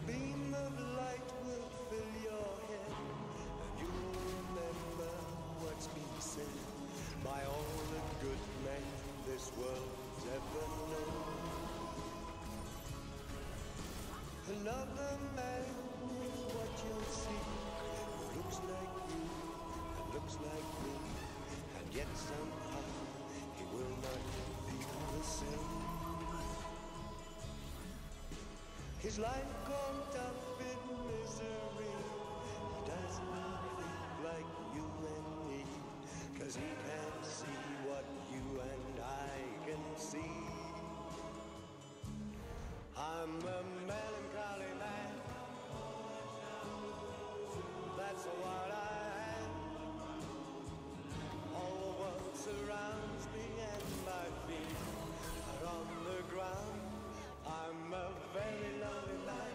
beam of light will fill your head, and you'll remember what's been said by all the good men this world's ever known. Another man is what you'll see, who looks like you and looks like me, and yet somehow he will not feel the same. His life caught up in misery, he does not think like you and me, 'cause he can't see what you and I can see. I'm a melancholy man, that's what I am. All the world surrounds me and my feet are on the ground. I'm a very lonely man,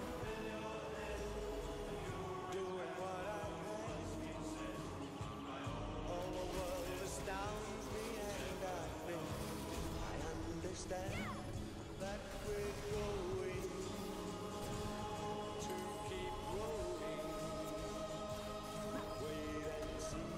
doing what I can. All the world astounds me and I think I understand that we're going to keep growing. Wait and see.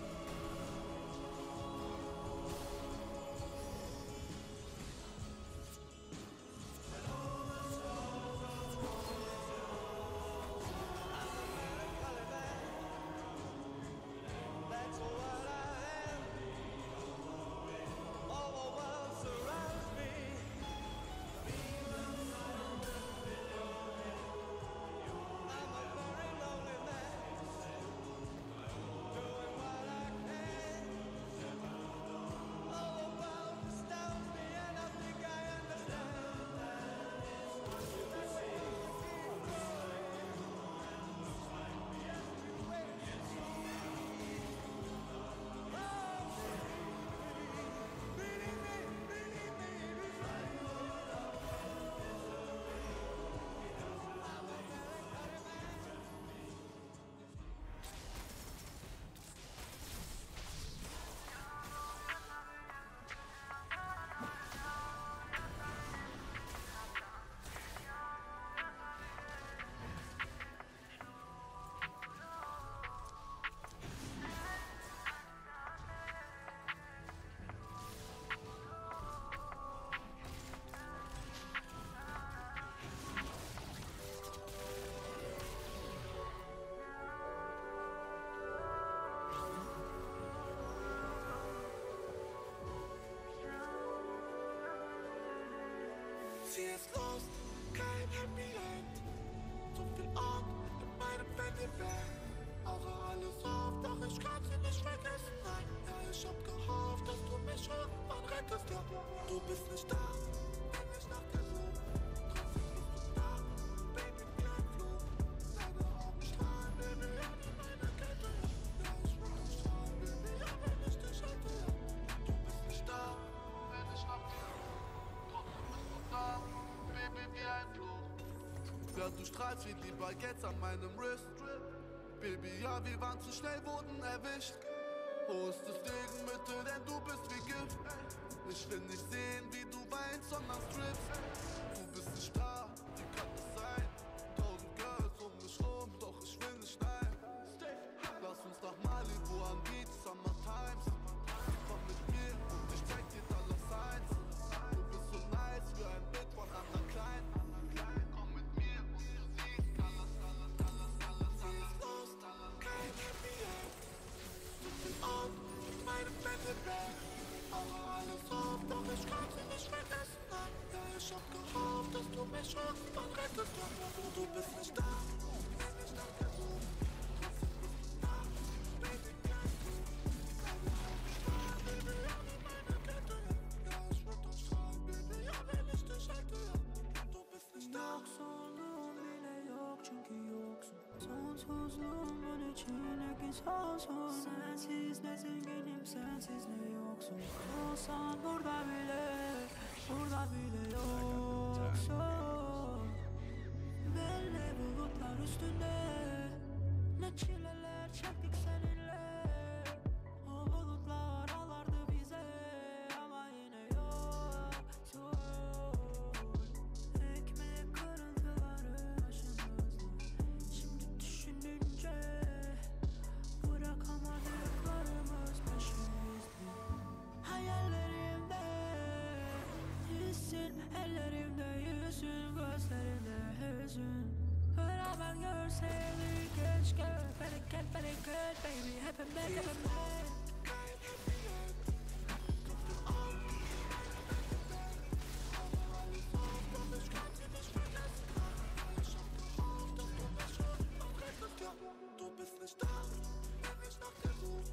Du strahlst wie die Baguettes an meinem Wrist. Baby, ja, wir waren zu schnell, wurden erwischt. Wo ist das Gegenmittel, denn du bist wie Gift. Ich will nicht sehen, wie du weinst, sondern strippst. Du bist nicht da, wie kann es sein? 1000 Girls um mich rum, doch ich will nicht, nein. Lass uns nach Malibu an Beach, Summer Times. Komm mit mir und ich zeig dir Dollar Signs. Du bist so nice wie ein Bild von Anna Klein. Komm mit mir und du siehst alles. Sie ist los, kein Happy End. Du bist on, meine Bette weg. Aber alles auf, doch ich kann sie nicht vergessen. Ja, ich hab gehofft, dass du mich irgendwann rettest. Doch du bist nicht da, wenn ich nach dir such. Trotzdem bist du da, Baby, bleib du. Deine Augen strahlen, Baby, ja, wie meine Kette. Ja, ich würd doch strahlen, Baby, ja, wenn ich dich hätte. Du bist nicht da. Yoksunluğum bile yok çünkü yoksun. Sonsuzluğumun içine git olsun. Sensiz ne zenginim, sensiz ne yoksun. Olsan burada bile yoksun. Belli bulutlar üstünde, ne çileler çektik seninle. O bulutlar alardı bize ama yine yoksun. Ekmek kırıntıları aşındı. Seri keşke bereket baby hepim back. Du bist nicht da, wenn ich nach dir suche.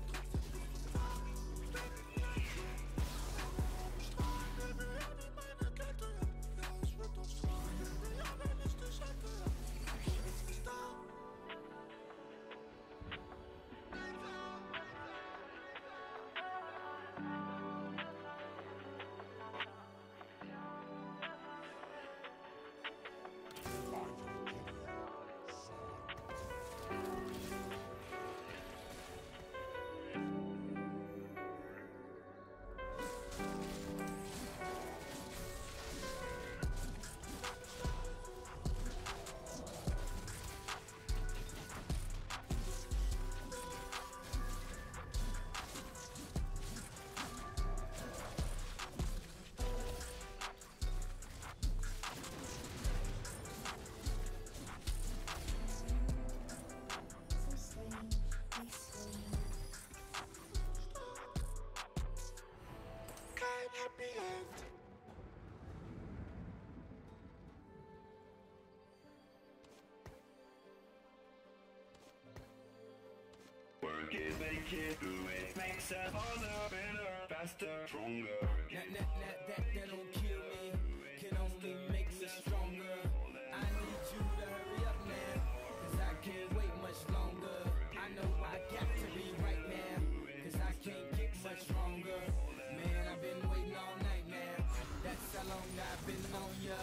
Work it, make it, do it. Makes us harder, better, faster, stronger. That don't kill me, can only make me stronger. I need you to hurry up now, cause I can't wait much longer. I know I got to be right now, cause I can't get much stronger. Man, I've been waiting all night now, that's how long I've been on ya.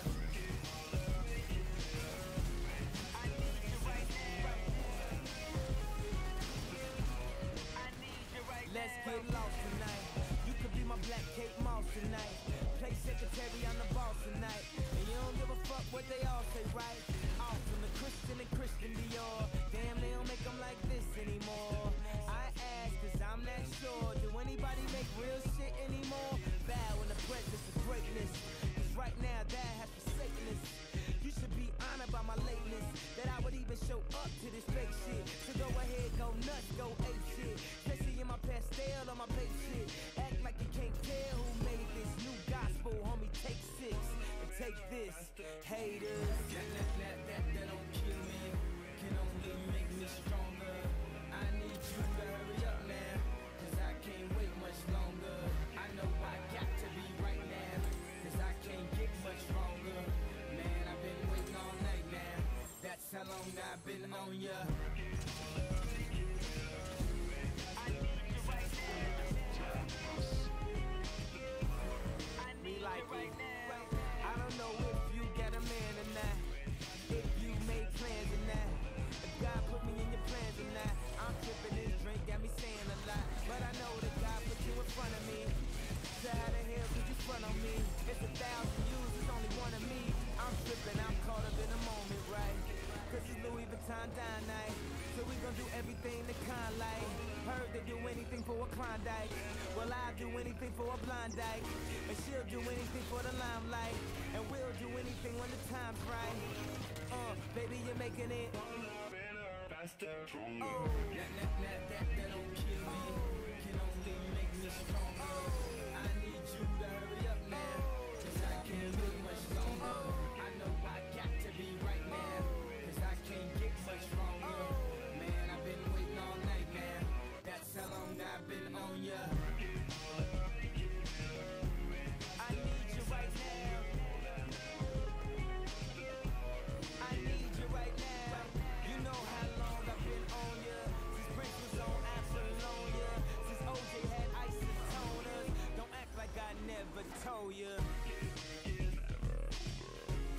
Let's get lost tonight. You could be my black Kate Moss tonight. Play secretary on the boss tonight. And you don't give a fuck what they all say, right? Off from the Christian and Christian Dior. Damn, they don't make them like this anymore. I ask cause I'm not sure. Do anybody make real shit anymore? Bow in the presence of greatness. Cause right now that has forsaken us. You should be honored by my lateness. That I would even show up to this fake shit. So go ahead, go nuts, go ape shit. Especially in my pastel on my page shit. Act like you can't tell who made this new gospel, homie. Take 6 and take this, haters. That don't kill me, can only make me stronger. I need you to hurry up now, cause I can't wait much longer. I know I got to be right now, cause I can't get much stronger. Man, I've been waiting all night now, that's how long I've been on ya. I don't know if you got a man or not, if you made plans or not, if God put me in your plans or not. I'm tripping, this drink got me saying a lot, but I know that God put you in front of me. So how the hell could you front on me? It's 1,000 views, it's only one of me. I'm tripping, I'm caught up in the moment, right? Cause it's Louis Vuitton dine night, so we gon' do everything the kind like. Heard they do anything for a Klondike, well I'll do anything for a Blondike, and she'll do anything for the limelight, and we'll do anything when the time's right. Baby, you're making it Faster, stronger. That don't kill me, can only make me stronger. I need you to hurry up now, cause I can't wait much longer. I know I got to be right now, cause I can't get much stronger. Man, I've been waiting all night now, that's how long I've been on ya. I need you right now, I need you right now. You know how long I've been on ya, since Prince was on Apollonia, since OJ had isotoners. Don't act like I never told ya.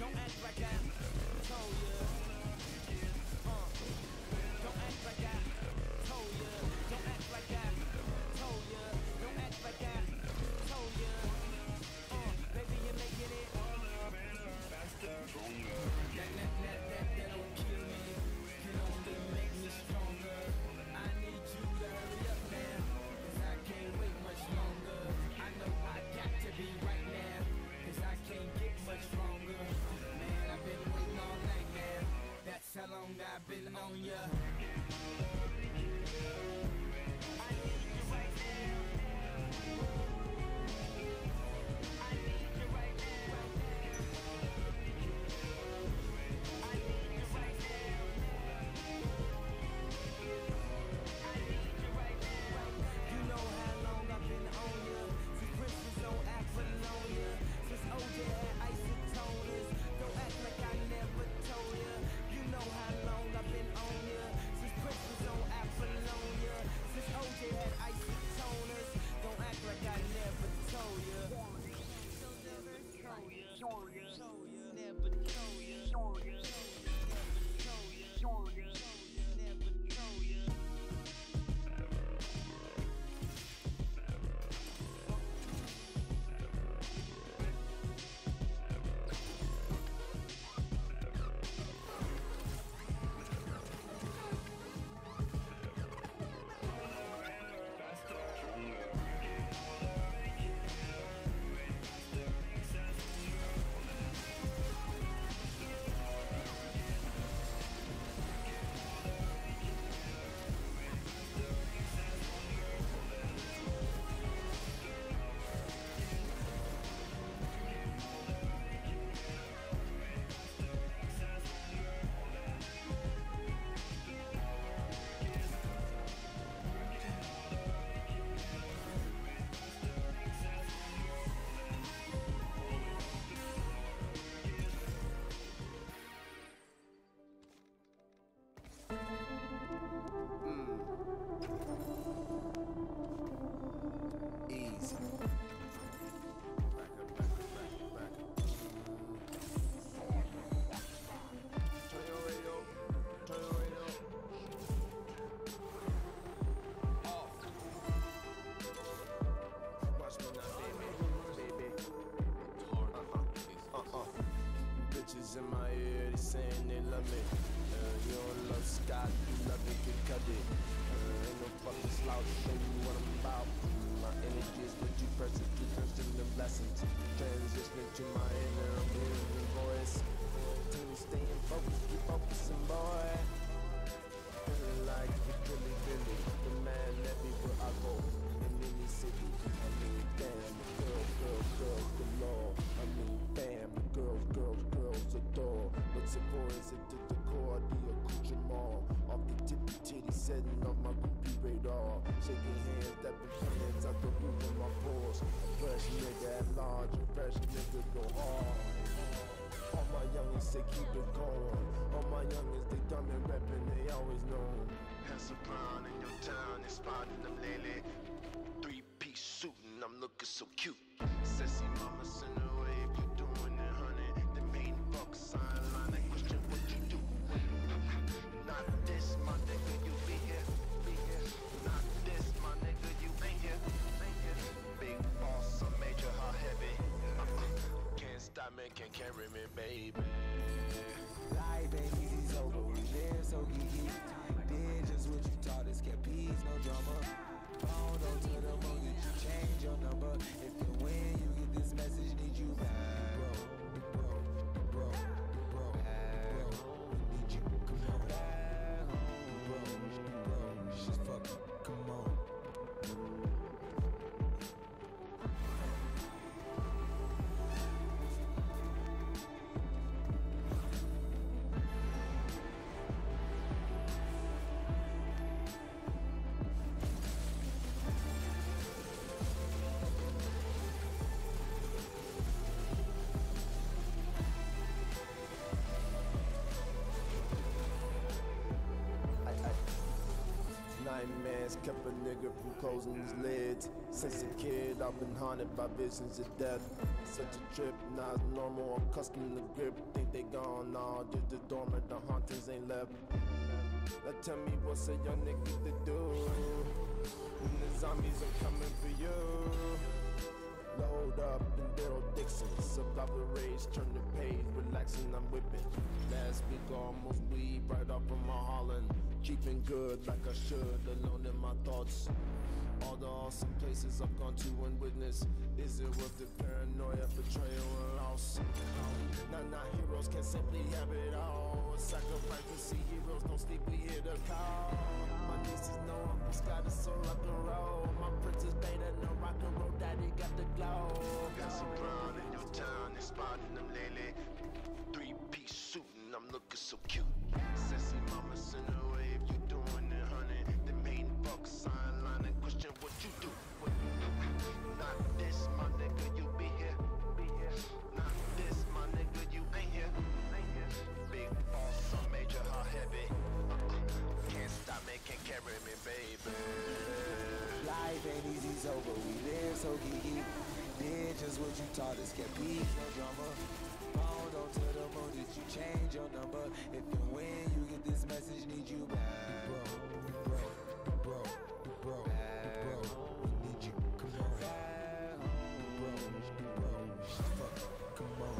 me. You don't love Scott, you love it, can cut it. Ain't no fucking slouch, show you what I'm about. My energy is what you persecute, cursing the blessings. Transitioning to my inner, I'm hearing your voice. Till you staying focused, keep focusing, boy. Feeling like Billy, the man everywhere I go. In any city, I mean, damn, girls galore. I mean, bam, girls adore. What's it for? Is it the decor, the accoutrement? Off the tippy titty, setting off my groupie radar. Shaking hands, dapping hands out the roof of my pores. A fresh nigga at large, a fresh nigga go hard. All my youngins say keep it going. All my youngins, they dumb and rapping, they always know. Handsome brown in your town, they spotting them lately. 3-piece suitin', I'm looking so cute. Sassy mama, send away if you doing it, honey. The main fuck sign line, I question what you do. Not this, my nigga, you be here. Not this, my nigga, you ain't here. Big boss, I'm major, how heavy. Can't stop me, can't carry me, baby. Life ain't easy, so but we live so geeky. Did just what you taught us, kept peace, no drama. Phone on to the moon, did you change your number? If and when you get this message, need you back. Bro, we need you, come on. Bro, just fucking, come on. Nightmares kept a nigga from closing his lids. Since a kid, I've been haunted by visions of death. Such a trip, not normal, accustomed to grip. Think they gone, nah, just the dormant, the hauntings ain't left. Now tell me what's a young nigga to do when the zombies are coming for you. Load up in Daryl Dixon, survival rage, turn the page, relaxing, I'm whipping. Last week almost weed right off from my Holland. Keeping good like I should, alone in my thoughts. All the awesome places I've gone to and witnessed. Is it worth the paranoia, betrayal, and loss? Not heroes can simply have it all. Sacrifice to see heroes, don't sleep, we hear the call. My nieces know Uncle Scott is so rock and roll. My princess Beta, no rock and roll, daddy got the glow. Got some brown in your town, they spotting them lately. 3-piece suitin', I'm looking so cute. Sassy mama, send away if you doing it, honey. The main fuck sign line and question what you do. Not this, my nigga, you be here. Not this, my nigga, you ain't here. Big boss, I'm major, how heavy. Can't stop me, can't carry me, baby. Life ain't easy, so but we live so geeky. Did just what you taught us, kept peace, no drama. Phone on to the moon, did you change your number? If and when you get this message, need you back. Bro, we need you, come on. Bro, fuck, come on.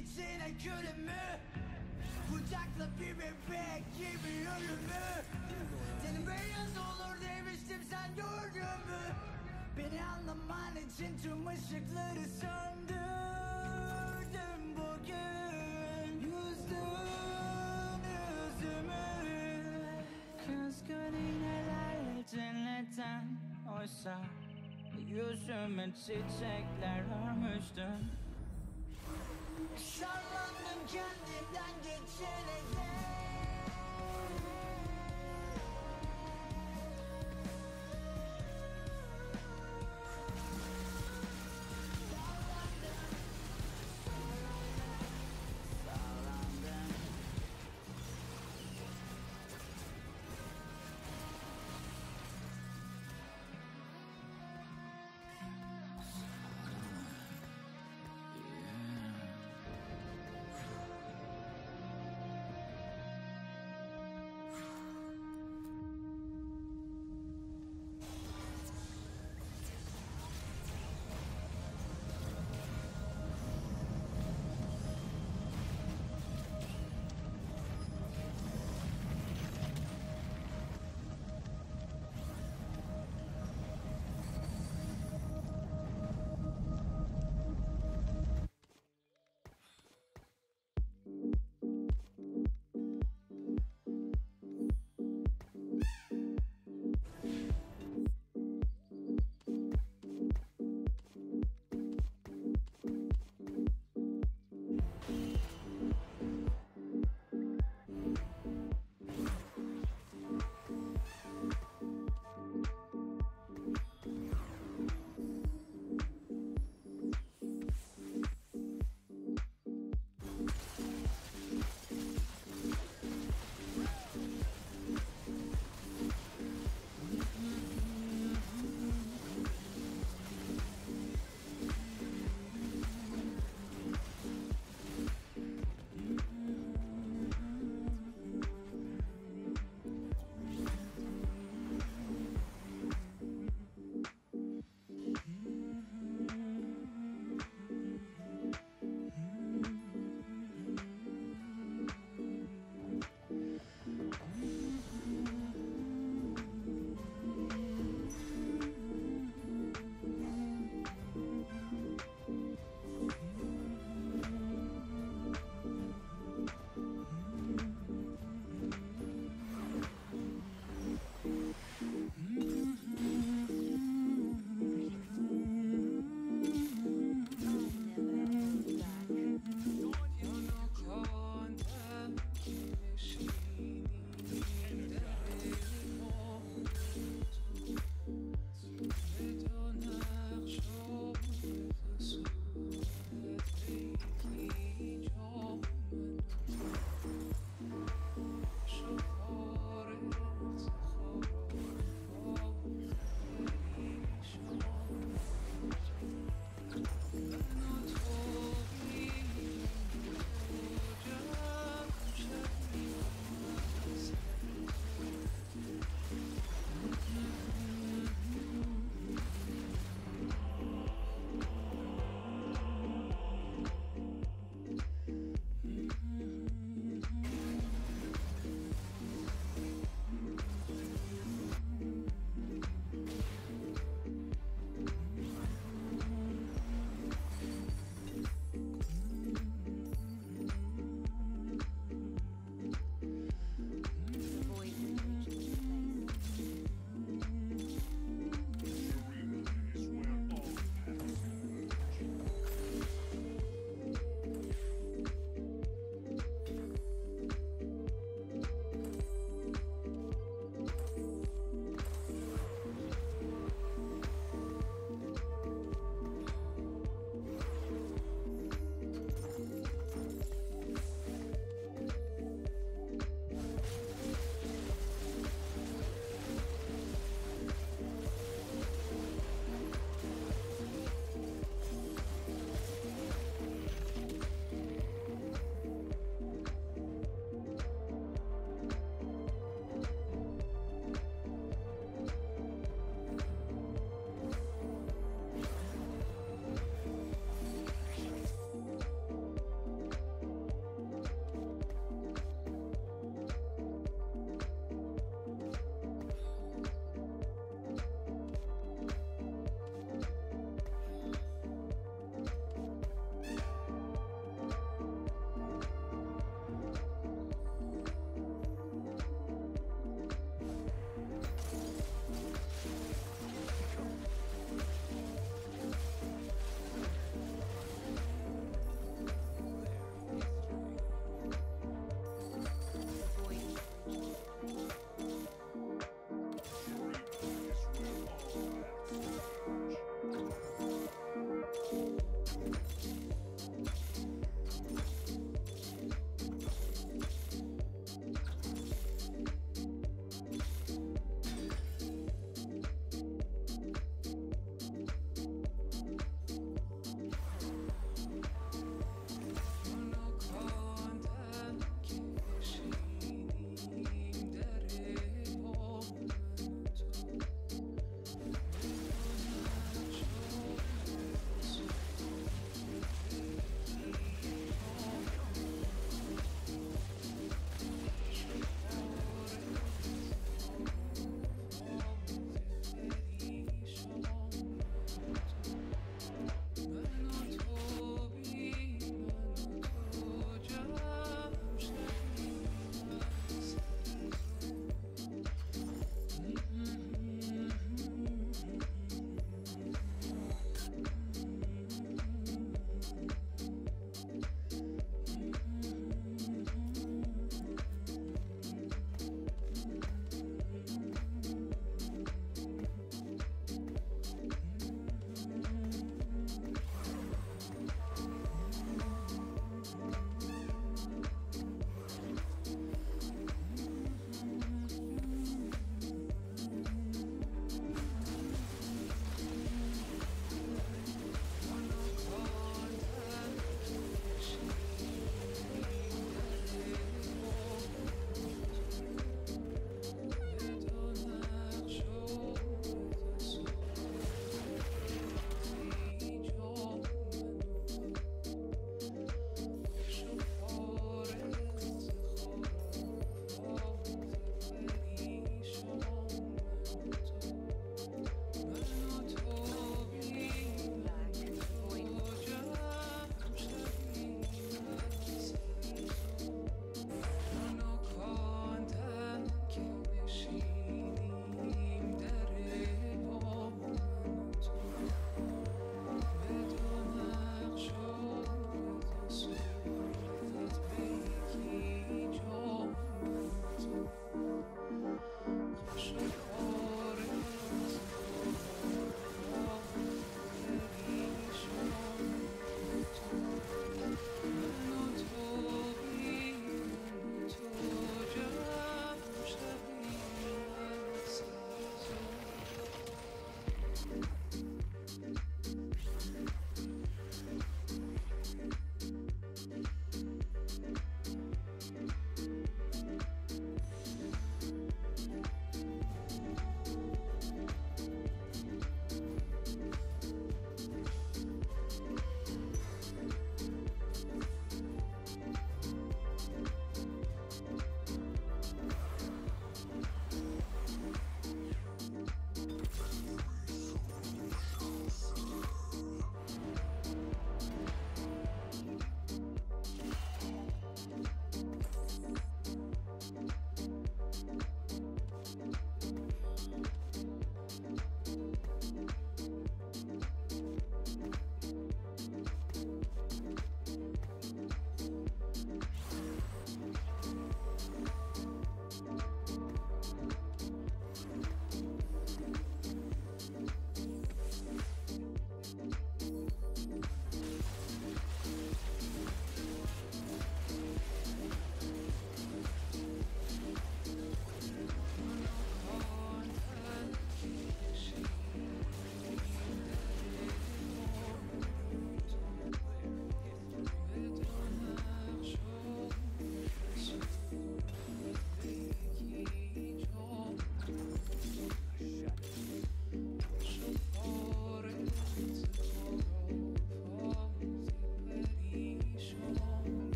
içine külümü Kucakla bir bebek gibi ölümü Senin beyaz olur demiştim sen gördün mü Beni anlaman için tüm ışıkları söndürdüm bugün Yüzdüm yüzümü Kızgın iğnelerle cennetten Oysa yüzüme çiçekler örmüştün Sallandım kendimden geçerek